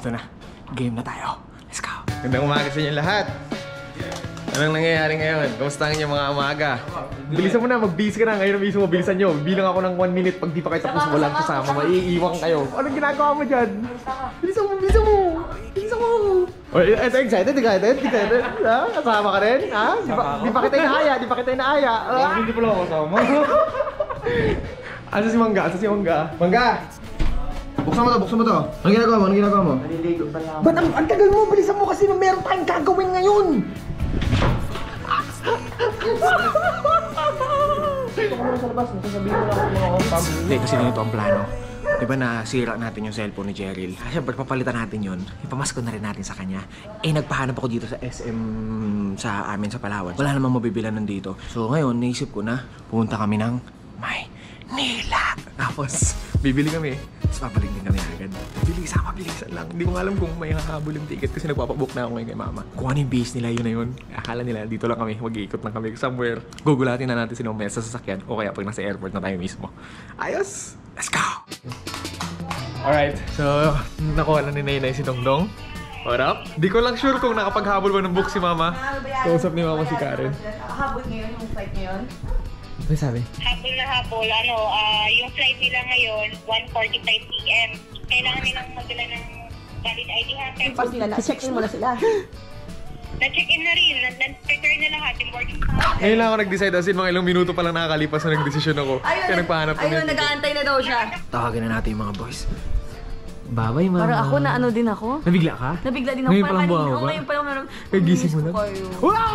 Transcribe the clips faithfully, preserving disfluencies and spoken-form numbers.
Ito na. Game na tayo. Let's go. Gandang umaga sa inyo lahat. Anong nangyayari ngayon? Kamusta ang inyong mga umaga? Bilisan mo na, mag-busy ka na. Ngayon mismo, bilisan nyo. Bilang ako ng one minute. Pag di pa kayo tapos, walang kasama. Maiiwan kayo. Anong ginagawa mo dyan? Bilisan mo, bilisan mo. Bilisan mo. Oh, ito, excited, excited, excited. Ha? Kasama ka rin? Ha? Di pa, di pa kita inaaya, di pa kita inaaya. Hindi pala ako kasama. Asa si Mangga? Asa si Mangga? Mangga! Buksan mo to, buksan mo to. Anong ginagawa mo? Anong ginagawa mo? Naliligo pa lang. Ba't ang, ang tagal mo? Bilisan mo kasi meron tayong gagawin ngayon! Ito ko muna sa labas, nasasabihin mo lang ako mga kompam. Hindi, kasi ganito ang plano. Diba nasira natin yung cellphone ni Jeryl? Siyempre, papalitan natin yun. Ipamasko na rin natin sa kanya. Eh, nagpahanap ako dito sa S M sa amin sa Palawan. Wala namang mabibilan nandito. So ngayon, naisip ko na, pumunta kami ng Maynila. Tapos, bibili kami. Tapos papalik din kami agad. Bilisan, mabilisan lang. Hindi ko nga alam kung may hahabol yung ticket kasi nagpapabook na ako ngayon kay mama. Kung ano yung base nila, yun na yun. Akala nila, dito lang kami, mag-iikot lang kami somewhere. Gugulatin na natin si Nomel sa sasakyan o kaya pag nasa airport na tayo mismo. Ayos! Let's go! Alright, so nakuha na ni Nainay si Dongdong. What up? Di ko lang sure kung nakapaghabol ba ng book si mama. Kausap ni mama si Karen. Habol ngayon, yung flight ngayon? Ano sabi? Habol na habol. Ano, uh, yung flight nila ngayon, one forty-five p m Kailangan nilang magdala ng valid I D ha. Pas nila, check-in mo na sila. Na-check-in na rin. Na-prepare na lahat. Yung boarding pass. Ngayon lang ako nag-decide as in mga ilang minuto pa lang nakakalipas na nag-desisyon ako. Kaya nagpahanap kami. Ayun, nag-aantay na daw siya. Tawagin na natin yung mga boys. Babay, mama. Parang ako na ano din ako. Nabigla ka? Nabigla din ako. Ngayon pa lang buha ba? Ngayon pa lang meron. Kagising mo na? Wow!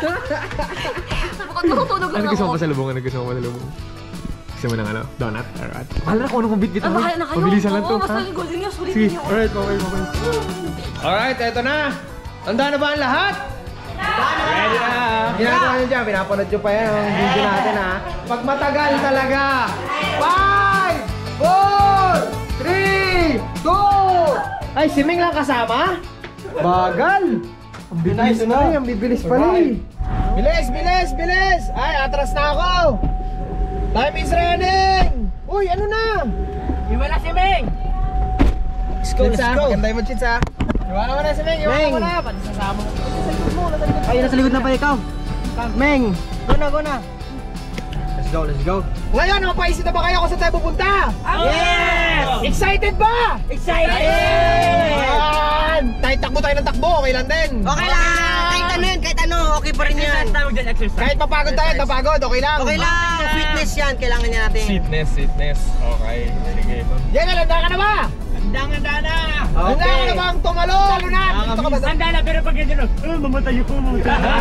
Natutulog lang Ano ako. gusto mo pa sa lubong? Ano gusto mo pa sa lubong? Gusto mo ng ano? Donut? Alright. Mahal na kung ano kung bit-bit Ah, mo. bakit na kayo? Mabilisan lang to. Oo, basta yung golden news. Ulitin Sige. niyo. Alright, okay, okay. Alright, eto na. Handa na ba ang lahat? Ready na! Ginagawa nyo dyan, pinapanood nyo pa yan ang video natin ha. Pag matagal talaga. five, four, three, two. Ay, si Ming lang kasama? Bagal! Ang bibilis na eh, ang bibilis pala eh. Bilis, bilis, bilis! Ay, atras na ako! Time is running! Uy, ano na? Iwala si Meng! Let's go, let's go! Maganda yung mag-cheats ha. Iwala mo na si Meng, iwala mo na! Pati sasama mo. Ay, nasa likod na pa ikaw! Meng! Go na, go na! Let's go, let's go! Ngayon, mapaisip na ba kayo kung saan tayo pupunta? Yes! Excited ba? Excited! Ayan! Kahit takbo tayo ng takbo, okay lang din. Okay lang! Kahit ano yun, kahit ano, okay pa rin yan. Kahit papagod tayo, napagod, okay lang. Okay lang! Fitness yan, kailangan niya natin. Fitness, fitness. Okay, sige. Yan, handa ka na ba? Handang-handa na! Handa ka na ba ang tumalon? Dito ka ba? Handa na, pero pag gano'n, oh, mamatay ko mo.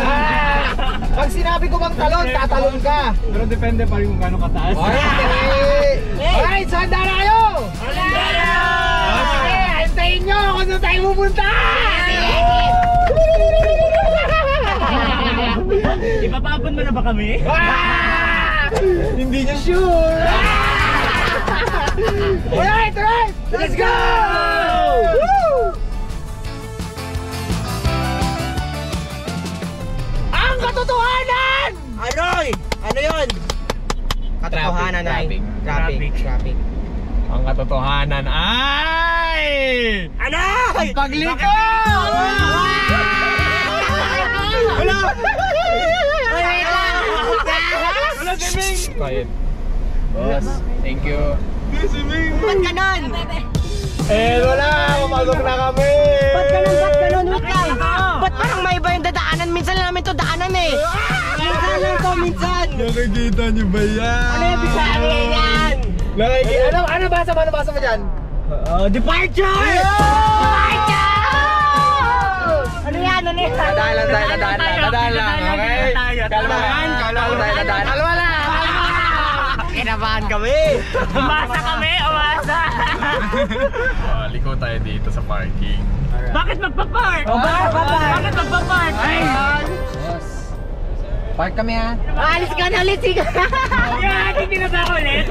Pag sinabi ko bang talon, tatalon ka. Pero depende pa rin kung gano'ng kataas. Alright! Alright, so handa na kayo! Handa na! Sige, hintayin nyo kung saan tayo pupunta! Ipapapon mo na ba kami? Ah! Hindi niya sure! Alright, alright! Let's go! Woo! Ang katotohanan! Anoy! Ano yun? Katotohanan ay Traffic. Traffic. Traffic. Ang katotohanan ay... Anoy! Pagliko! Hello! Wait lang! Wala si Ming! Quiet. Boss, thank you. Ba't ganon? Eh, wala! Mapagod na kami! Ba't ganon? Ba't ganon? Wait lang! Ba't parang may iba yung dadaanan? Minsan lang namin to daanan eh! Minsan lang to, minsan! Nakikita niyo ba yan? Ano yung bisahin yan? Nakikita... Ano, ano basa mo? Ano basa mo dyan? Uh, departure! Departure! Ano yan? Ano yan? Dadaan lang tayo, dadaan lang, dadaan lang, okay? Kalmahan, kalmahan tayo, dadaan. Kalma lang! Kinabahan kami! Umasa kami! Umasa! Oh, liko tayo dito sa parking. Bakit magpa-park? Oh, bakit magpa-park? Bakit magpa-park? Ay! Boss, park kami ha. Alis ka na ulit! Sige! Yan! Hindi na ba ako ulit?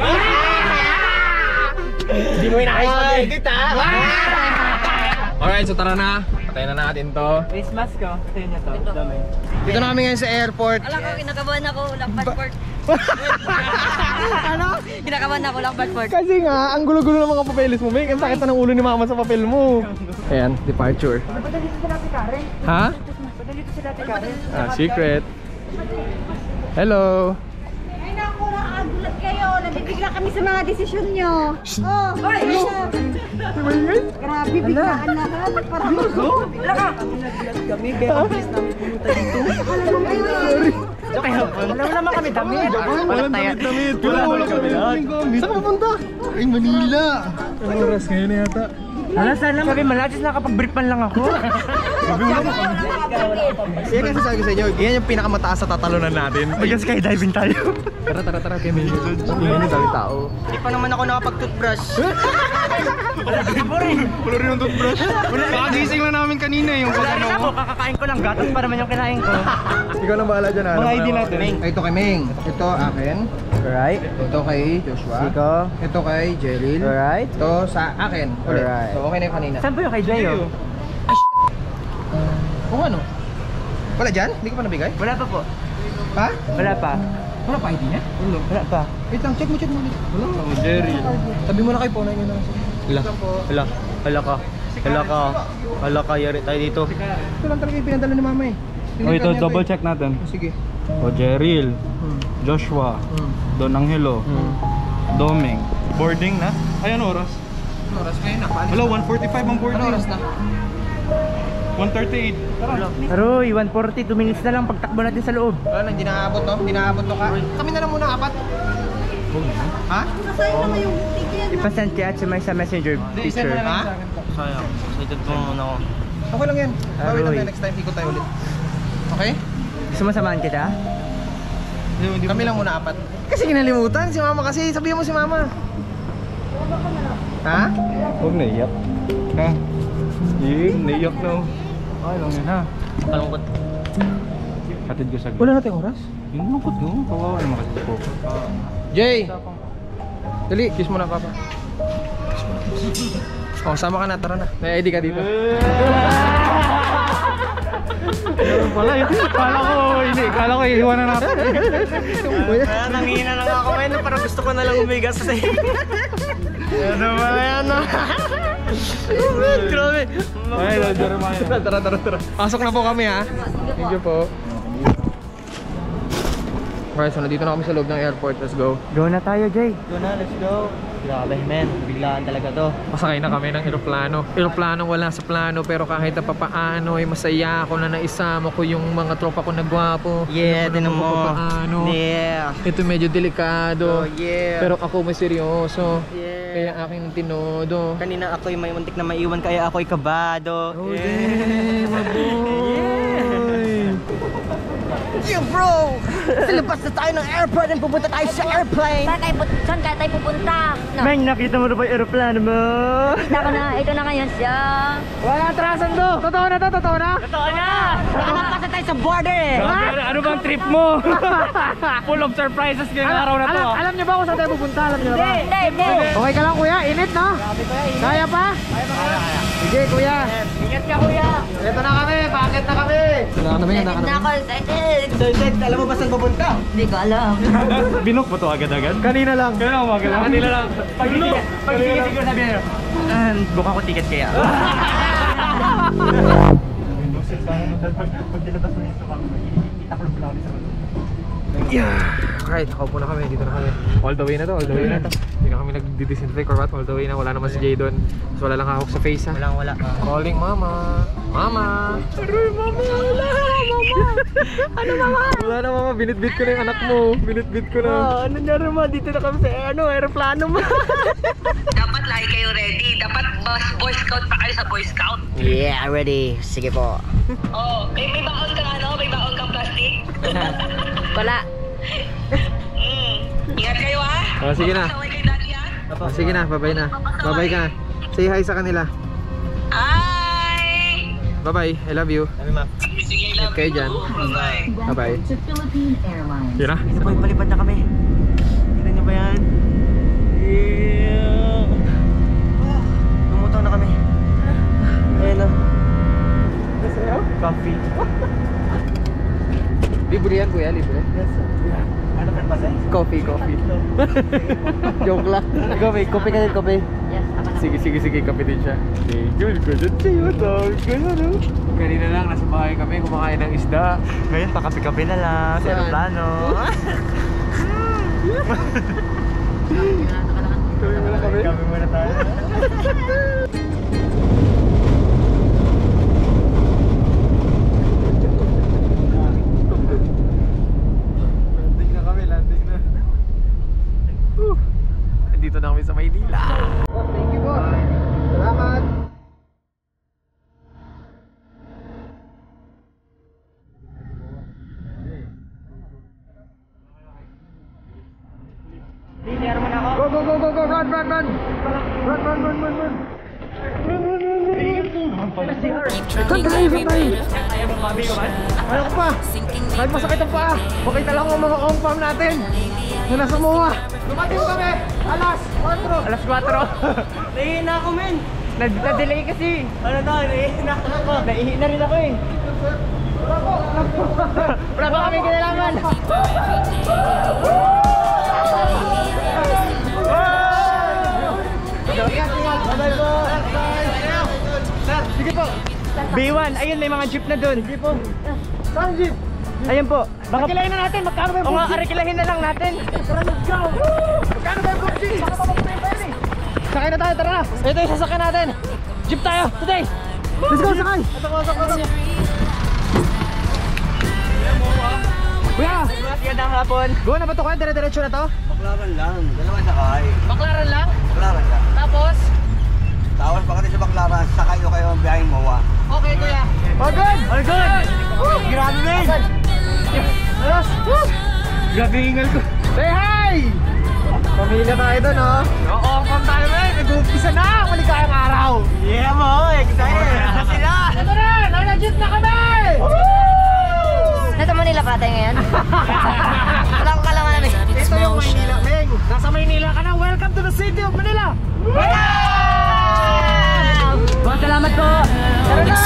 Hindi mo inakis mag-edit ha? Alright, so tara na. Patayin na natin to. Face mask ko. Ito yun to. Dami. Dito na kami ngayon sa airport. Alam ko, kinakabahan ako. Walang passport. Ano? Kinakabahan ako lang, Bedford. Kasi nga, ang gulo-gulo ng mga papeles mo. May ang sakit na ng ulo ni mama sa papel mo. Ayan, departure. Padalito sila Ate Karen. Ha? Padalito sila Ate Karen. Ah, secret. Hello. Ay naku, nakagulat kayo. Nabibigla kami sa mga desisyon nyo. Oh, ay, grabe, biglaan lahat. Parang Kami, kaya ang bilis namin pumunta dito. Wala naman kami damit. Walang damit-damit. Wala, wala kami. Saan ka pupunta? Ay, Manila. Anong oras ngayon na yata? Wala, sana sabi malagis nakapag-brief man lang ako. Yan kasi sabi ko sa inyo, yan yung pinakamataas sa tatalunan natin. Mag-skydiving tayo. Tara, tara, tara, kaya may ingin yung dami tao. Hindi pa naman ako nakapag-toothbrush. Wala rin yung toothbrush. Kakagising lang namin kanina yung Wala rin ako, kakakain ko lang gatas para man yung kinain ko. Ikaw lang bahala dyan, Mga I D natin. Ay, ito kay Ming. Ito akin. Alright. Ito kay Joshua. Siko. Ito kay Jeril. Alright. Ito sa akin. Ulit. Alright. So, okay na yung kanina. Saan ba yung kay Jayo? Kung ano? Wala dyan? Hindi ko pa nabigay? Wala pa po. Ha? Wala pa. Wala pa I D niya? Wala. Wala pa. Wait lang, check mo, check mo ulit. Wala. Oh, Jerry. Sabi mo na kay Ponay nyo na. Hala. Hala. Hala ka. Hala ka. Hala ka. Yari tayo dito. Ito lang talaga yung pinadala ni mama eh. Oh, ito double check natin. Oh, sige. O Jeril, Hmm. Joshua, Hmm. Don Angelo, Hmm. Doming. Boarding na? Ay, ano oras? Ano oras ngayon na? Paalis Hello, na. one forty-five ang boarding. Ano oras na? one thirty-eight. Tara. Aroy, one forty, two minutes na lang pagtakbo natin sa loob. Wala na, hindi naaabot no? Hindi naaabot no ka? Kami na lang muna apat. Ha? masaya naman yung ticket na. Ipasend kaya at sa may sa messenger picture. Ha? Sayang, excited po muna ako. Okay lang yan. Bawin lang Aroy. tayo next time. Ikot tayo ulit. Okay? Gusto mo samahan kita? Kami lang muna apat. Kasi kinalimutan si mama kasi. Sabihin mo si mama. Ha? Huwag naiyak. Ha? Yun, naiyak na. Ay, lang yun ha. Kalungkot. Hatid ko sa Wala natin oras. Yung lungkot ko. Kawawa naman kasi po. Jay! Dali, kiss mo na papa. Oh, sama ka na. Tara na. May I D ka dito. Meron pala yun. Kala ko, hindi. Kala ko iiwanan natin. Kaya nangihina lang ako ngayon. Parang gusto ko na lang umigas sa iyo. Ano ba yan? Grabe. Ay, Jeremiah. Tara, tara, tara, tara. Pasok na po kami ha. Thank you po. Okay, so nandito na kami sa loob ng airport. Let's go. Go na tayo, Jay. Go na, let's go. Grabe, men. Biglaan talaga to. Pasakay na kami ng eroplano. Eroplano wala sa plano pero kahit na papaano ay masaya ako na naisama ko yung mga tropa ko na gwapo. Yeah, Yung din mga mo. papaano. Yeah. Ito medyo delikado. Oh, yeah. Pero ako may seryoso. Yeah. Kaya aking tinodo. Kanina ako'y may muntik na maiwan kaya ako'y kabado. Oh, damn, my boy. Yeah, bro! Silabas na tayo ng airport and pupunta tayo sa airplane! Saan kayo, pu- saan kaya tayo pupunta? No. Meng, nakita mo na ba yung aeroplano mo? Kita ko na, ito na ngayon siya. Wala atrasan to. Totoo na to, totoo na. Totoo na! Nakapasa tayo sa border eh! Ano, ano bang trip mo? Full of surprises ngayong araw na to. Alam, ah. alam niyo ba kung saan tayo pupunta? Alam niyo ba? Hindi, hindi. Okay ka lang kuya, init no? Kaya pa? Sige kuya. Ingat ka, kuya! Ito na kami, bakit na kami? Wala ka namin, Excited na ako, excited. So, Zed, alam mo ba saan pupunta? Hindi ko alam. Binok mo to agad-agad? Kanina lang. Kanina umaga lang? Kanina lang. Pag-ticket, pag-ticket siguro sabi nyo. Ah, buka ko ticket kaya. Yeah. Right, nakaupo na kami, dito na kami. All the way na to, all the way na to. Hindi na kami nag-disinfect or what, all the way na. Wala naman si Jay doon. So wala lang hawak sa face ha. Walang wala. Calling mama. Mama. Aroy, mama. Wala. Mama. Ano mama? Wala na mama, binitbit ko na yung anak mo. Binitbit ko na. Oh, ano niya naman? Dito na kami sa ano, aeroplano mo. Dapat lagi kayo ready. Dapat boss, Boy Scout pa kayo sa Boy Scout. Yeah, ready. Sige po. Oh, may, may baon kang ano? May baon kang plastic? Wala. Mm. Ingat kayo ha. Oh, sige na. Pasaway kay daddy ha. Oh, sige na, bye-bye na. Bye-bye ka na. Say hi sa kanila. Hi! Bye-bye, I love you. Sabi ma. Sige lang. Okay dyan. Bye. Bye-bye. Yun na. Isa po, palipad na kami. Tignan niyo ba yan? Yeah! Lumutaw na kami. Ayan na. Coffee. Libre yan kuya, libre. Yes, sir. Ano pa ba, sir? Coffee, coffee. Joke lang. Coffee, coffee ka din, coffee. Yes, tama na. Sige, sige, sige, kape din siya. Good, good, good sa'yo, dog. Ganun, no? Kanina lang, nasa bahay kami, kumakain ng isda. Ngayon, pakapi-kapi na lang sa Saan? aeroplano. Kami muna kami. Kami muna tayo. Landing na kami, landing na. Uh, Nandito na kami sa Maynila. Thank you, boss. Salamat. Go, go, go, go, go, run, run, run! Run, run, run, run, run! Ikan tayo, ikan tayo! Ayaw ko pa! Kahit masakit ang paa! Pakita lang ang mga on-farm natin! Na nasa M O A! Dumating kami! Alas kwatro! Alas kwatro! Nahihina ako, men. Na-delay kasi! Ano na, nahihina ako. Nahihina rin ako eh! Wala pa kami kinalaman! Ingat, ingat! Bye-bye po! Sir, sige po! B one, ayun, may mga jeep na doon. Sige po! Saan jeep? Ayun po. Baka Kilahin na natin! Magkano ba yung o nga, jeep? arikilahin na lang natin. Tara, let's go! Magkano ba yung jeep? Baka mapapagpayin pa yun eh! Sakay na tayo, tara na! Ito yung sasakyan natin! Jeep tayo, today! Let's go, sakay! Ito ko, sakay ko! Kuya! Magandang hapon. Go na ba ito kuya? Dire-diretso na to? Baklaran lang. Dalawang sakay. Baklaran lang? Baklaran lang. Tapos? Tapos pagdating sa Baklaran, sakay ko kayo ang biyaheng M O A. Okay kuya! All good! All good. Grabe men! Alas! Grabe hingal ko! Say hi! Pamilya tayo doon oh! Oo, pam tayo men! Nag-uumpisa na! Maligayang araw! Yeah mo, excited. Ano sila? Ito na! Nag-legit na kami! Nasa Manila pa tayo ngayon? Wala ko kalaman namin. Ito yung Maynila, Meng! Nasa Maynila ka na! Welcome to the city of Manila! Boss, salamat po. Tara na!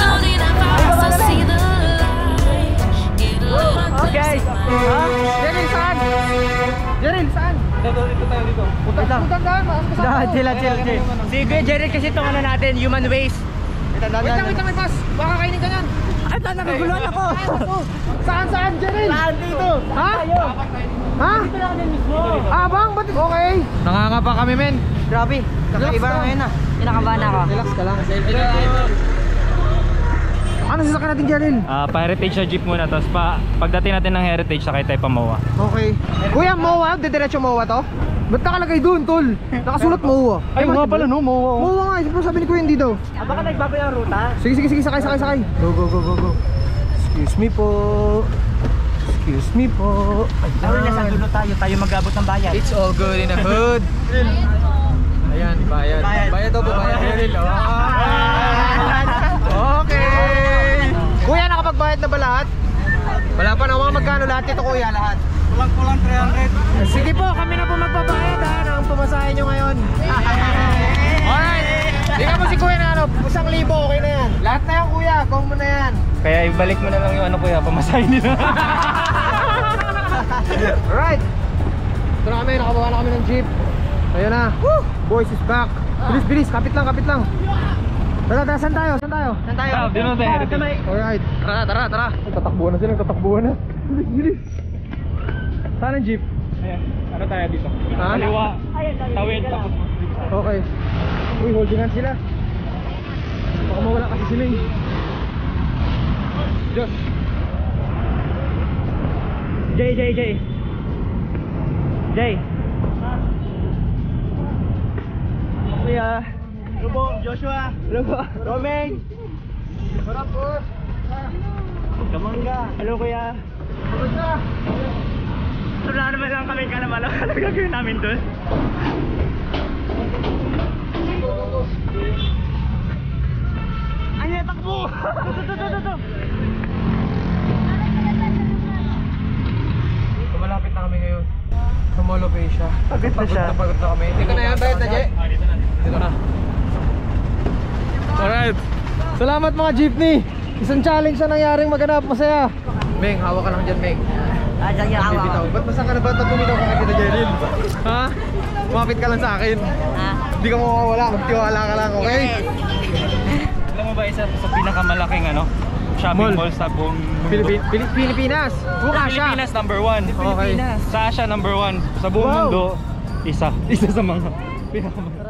Okay. Ha? Jerin, saan? Jerin, saan? Dito, dito tayo dito. Putan, putan ka! Dah, chill, chill, chill. Si Kuya Jerry kasi itong ano natin, human waste. Wait lang, wait lang, may pass! Baka kainin ka yan! Ay, ta, naguguluhan ako. Saan, saan, Jerin? Saan dito? Ha? Ha? Dito lang din mismo. Abang, ba't? Okay. Nangangapa kami, men. Grabe, kakaiba na ngayon ah. Kinakabahan ako. Relax ka lang. Ano sasakyan natin, Jerin? Ah, pa-heritage na jeep muna, tapos pa, pagdating natin ng heritage, sakay tayo pa M O A. Okay. Kuya, M O A? Didiretso M O A to? Ba't nakalagay doon, tol? Nakasulat M O A. Ay, nga pala, no? M O A. M O A nga, isip sabi ni Kuya hindi daw. Ah, baka nagbago yung ruta. Sige, sige, sige, sakay, sakay, sakay. Go, go, go, go, go. Excuse me po. Excuse me po. Sorry na sa dulo tayo, tayo mag-abot ng bayan. It's all good in the hood. Ayan, bayad. Bayad to, bayad. Okay. Kuya, nakapagbayad na ba lahat? Wala pa naman magkano lahat ito, kuya, lahat. Kulang-kulang three hundred. Sige po, kami na po magbabayad ha, ng pumasahin nyo ngayon. Alright. Tingnan mo si kuya na ano, isang libo, okay na yan. Lahat na yan, kuya, kung mo na yan. Kaya ibalik mo na lang yung ano kuya, pamasahin nila. Alright. Ito na kami, nakabawa na kami ng jeep. Ayun na. Woo! Boys is back. Bilis, bilis, kapit lang, kapit lang. Tara, tara, saan tayo? Saan tayo? Saan tayo? Ah, dito tayo, heritage. Alright. Tara, tara, tara. Tatakbuhan na sila, tatakbuhan na. Bilis, bilis. Saan ang jeep? Ayan, ano tayo dito? Ha? Kaliwa, tawid, tapos Okay. Uy, holding hands sila. Baka mawala kasi si Ming. Diyos. Jay, Jay, Jay. Jay. Kuya. Hello po, Joshua. Hello po. Romeng. Sarap po. Kamangga. Hello kuya. Kamusta? Wala naman lang kami kalaman. Ano gagawin namin doon? Ay, takbo! Ito, ito, ito, ito. Malapit na kami ngayon sa Mall of Asia. Pagod na siya. Pagod na, pagod na kami. Dito na yan, bayad na, Jay. Dito na. Alright. Salamat mga jeepney. Isang challenge na nangyaring maganap, masaya. Meng, hawak ka lang dyan, Meng. Ah, dyan yung awa Bitaw. ko. Ba't basta ka na ba? Ba't bumitaw ka kay Tita Jeril? Ha? Kumapit ka lang sa akin. Ha? Hindi ka mawawala. Magtiwala ka lang, okay? Yes. Alam mo ba isa sa pinakamalaking ano, shopping Mall. mall sa buong mundo? Pilipin Pili- Pilipinas. Buka Sa siya. Pilipinas number one. Okay. Sa Asia number one. Sa buong Wow. mundo, isa. Isa sa mga pinakamalaking.